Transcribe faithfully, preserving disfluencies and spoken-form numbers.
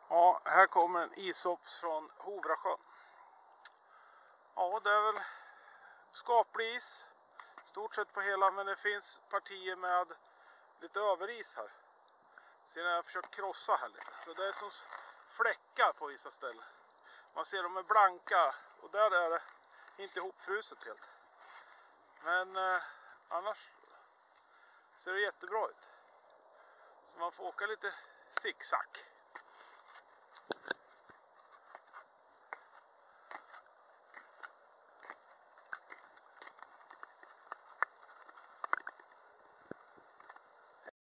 Ja, här kommer en ishopp från Hovrasjön. Ja, det är väl skaplig is. Stort sett på hela, men det finns partier med lite överis här. Ser jag har försökt krossa här lite. Så det är som fläckar på vissa ställen. Man ser de är blanka och där är det inte ihopfruset helt. Men eh, annars ser det jättebra ut. Så man får åka lite zigzag.